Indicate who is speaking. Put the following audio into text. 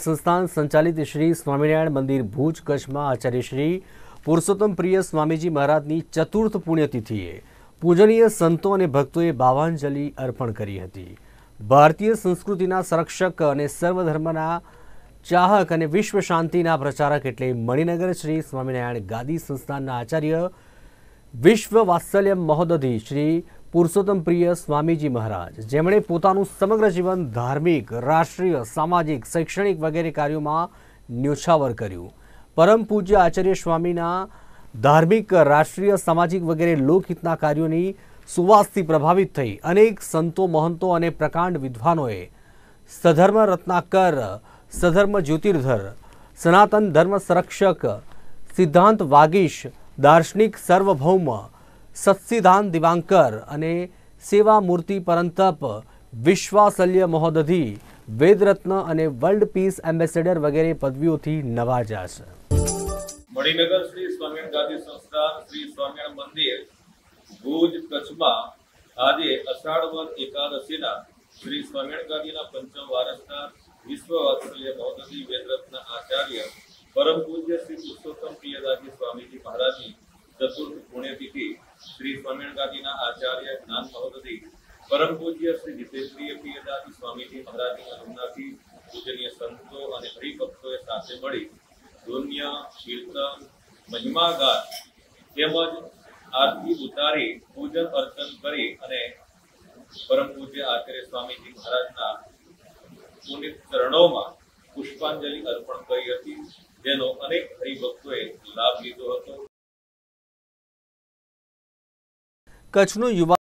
Speaker 1: संस्थान संचालित श्री स्वामिनारायण मंदिर भूज कच्छ में आचार्य श्री पुरुषोत्तम प्रिय स्वामीजी महाराजनी चतुर्थ पुण्यतिथिए पूजनीय संतो और भक्तों भावांजलि अर्पण करी हती। भारतीय संस्कृतिना संरक्षक और सर्वधर्मना चाहक और विश्व शांतिना प्रचारक एटले मणिनगर श्री स्वामिनारायण गादी संस्थान आचार्य विश्व वात्सल्य महोदधि श्री पुरुषोत्तम प्रिय स्वामीजी महाराज, जेमणे पोतानुं समग्र जीवन धार्मिक, राष्ट्रीय, सामाजिक, शैक्षणिक वगैरह कार्यों में न्योछावर कर्युं। परम पूज्य आचार्य स्वामीना धार्मिक, राष्ट्रीय, सामाजिक वगैरह लोकहितना कार्योनी सुवासथी प्रभावित थई अनेक संतो, महंतो और प्रकांड विद्वानोए सधर्म रत्नाकर, सधर्म ज्योतिर्धर, सनातन धर्म संरक्षक, सिद्धांत वागीश, दार्शनिक सार्वभौम, सत्सिद्धांत दिवांकर अने सेवा मूर्ति परंतप, विश्वासल्य महोदधि, वेदरत्न अने वर्ल्ड पीस एम्बेसेडर वगैरह पदवीओथी नवाजा छे।
Speaker 2: मणिनगर श्री स्वामिनारायण गादी संस्थान श्री स्वामिनारायण मंदिर भूज कच्छमां આજે અષાઢ વદ એકાદશીના શ્રી સ્વામિનારાયણ ગાદીના પંચમ વારસદાર વિશ્વ વાત્સલ્ય મહોદધિ વેદરત્ન આચાર્ય પરમ પૂજ્ય શ્રી પુરુષોત્તમ પ્રિયદાસજી સ્વામીજી મહારાજની ચતુર્થ પુણ્યતિથિ श्री स्वामिनारायण गादीना आचार्य ज्ञान महोदधि परम पूज्य श्री जितेन्द्रिय प्रियदासी स्वामीजी महाराज की अनुमति पूजनीय संतो और हरिभक्तों साथे मळी धुन्य, कीर्तन, महिमा गान तेमज आरती उतारी पूजन अर्चन करी अने परम पूज्य आचार्य स्वामीजी महाराजना पुनित चरणों पुष्पांजलि अर्पण करी हती, जेनो अनेक हरिभक्तोए लाभ लीधो हतो।
Speaker 1: कच्छनो युवा